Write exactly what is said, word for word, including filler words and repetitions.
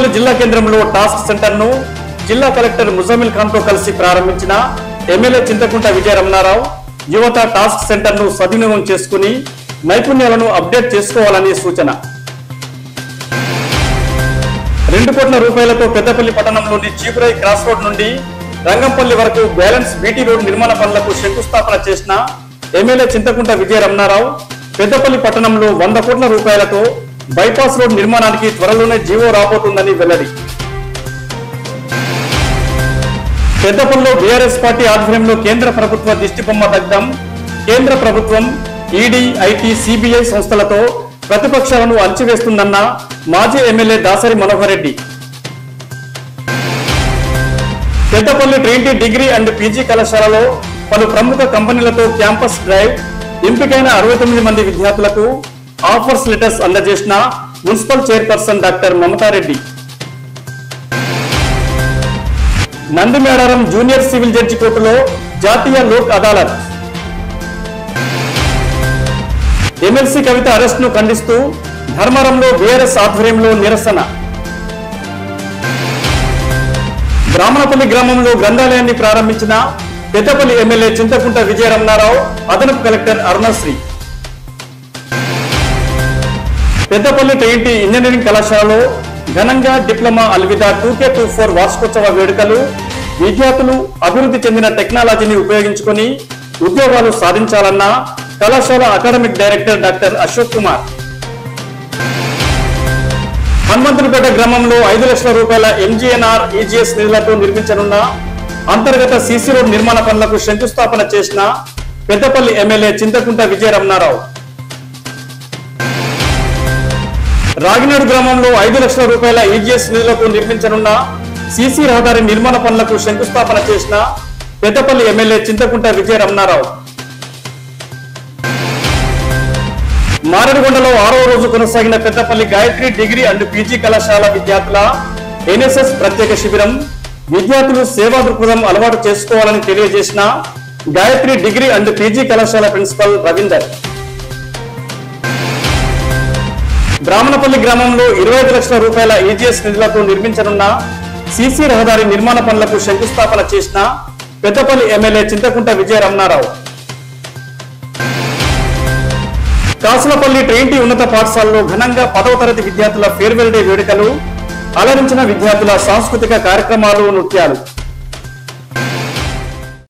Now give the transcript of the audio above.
పెద్దపల్లి జిల్లా కేంద్రంలో task centre ను జిల్లా కలెక్టర్ ముజమిల్ ఖాన్ తో కలిసి ప్రారంభించిన ఎమ్మెల్యే చింతకుంట విజయ రమణారావు యువత టాస్క్ సెంటర్ ను సద్వినియోగం చేసుకుని నైపుణ్యాలను అప్డేట్ చేసుకోవాలని సూచన. రెండు కోట్ల రూపాయలతో పెద్దపల్లి పట్టణంలోని చీపురై క్రాస్ రోడ్ నుండి రంగంపల్లి వరకు బ్యాలెన్స్ బీటీ రోడ్ నిర్మాణ పనులకు శంకుస్థాపన చేసిన ఎమ్మెల్యే చింతకుంట విజయ రమణారావు పెద్దపల్లి పట్టణంలో వంద కోట్ల రూపాయలతో బైపాస్ రోడ్ నిర్మాణానికి త్వరలోనే జీవో రాబోతుందని వెల్లడి. పెద్దపల్లిలో బీఆర్ఎస్ పార్టీ ఆధ్వర్యంలో కేంద్ర ప్రభుత్వ దిష్టిబొమ్మ దగ్ధం. కేంద్ర ప్రభుత్వం ఈడీ, ఐటీ, సిబిఐ సంస్థలతో ప్రతిపక్షాలను అణచివేస్తుందన్న మాజీ MLA Dasari Manohar Reddy. Peddapalli trinity degree and PG కళాశాలలో పలు ప్రముఖ కంపెనీలతో క్యాంపస్ డ్రైవ్. ఎంపికైన అరవై తొమ్మిది మంది విద్యార్థులకు ఆఫర్స్ లెటర్స్ అందజేసిన municipal chairperson doctor Mamatha Reddy. Nandimedaram junior civil judge కోర్టులో జాతీయ లోక్ అదాలత్. ఎమ్మెల్సీ కవిత అరెస్ట్ ను ఖండిస్తూ ధర్మవరంలో బీఆర్ఎస్ ఆధ్వర్యంలో నిరసన. బ్రాహ్మణపల్లి గ్రామంలో గ్రంథాలయాన్ని ప్రారంభించిన పెద్దపల్లి ఎమ్మెల్యే చింతకుంట విజయ రమణారావు, అదనపు collector Arunasri. Peddapalli trinity engineering కళాశాలలో ఘనంగా డిప్లొమా అల్విదా టూ కే టూ ఫోర్ వార్షికోత్సవ వేడుకలు. విద్యార్థులు అభివృద్ధి చెందిన టెక్నాలజీని ఉపయోగించుకొని ఉద్యోగాలు సాధించాలన్న కళాశాల academic director doctor Ashok Kumar. Hanumanthunipeta గ్రామంలో ఐదు లక్షల రూపాయల ఎంజీఎన్ఆర్ ఈజీఎస్ నిధులతో నిర్మించనున్న అంతర్గత సీసీ రోడ్ నిర్మాణ పనులకు శంకుస్థాపన చేసిన పెద్దపల్లి ఎమ్మెల్యే చింతకుంట విజయ రమణారావు. రాగినాడు గ్రామంలో ఐదు లక్షల రూపాయల ఈజీఎస్ నిధులతో నిర్మించనున్న సీసీ రహదారి నిర్మాణ పనులకు శంకుస్థాపన చేసిన పెద్దపల్లి ఎమ్మెల్యే చింతకుంట విజయ రమణారావు. మారేడుగొండలో ఆరవ రోజు కొనసాగిన Peddapalli Gayatri degree and PG కళాశాల విద్యార్థుల ఎన్ఎస్ఎస్ ప్రత్యేక శిబిరం. విద్యార్థులు సేవా దృక్పథం అలవాటు చేసుకోవాలని తెలియజేసిన గాయత్రి డిగ్రీ అండ్ పీజీ కళాశాల ప్రిన్సిపల్ రవీందర్. బ్రాహ్మణపల్లి గ్రామంలో ఇరవై ఐదు లక్షల రూపాయల ఈజీఎస్ నిధులతో నిర్మించనున్న సీసీ రహదారి నిర్మాణ పనులకు శంకుస్థాపన చేసిన పెద్దపల్లి ఎమ్మెల్యే చింతకుంట విజయ రమణారావు. కాసులపల్లి ట్రినిటీ ఉన్నత పాఠశాలలో ఘనంగా పదవ తరగతి విద్యార్థుల ఫేర్వెల్ డే వేడుకలు. అలరించిన విద్యార్థుల సాంస్కృతిక కార్యక్రమాలు, నృత్యాలు.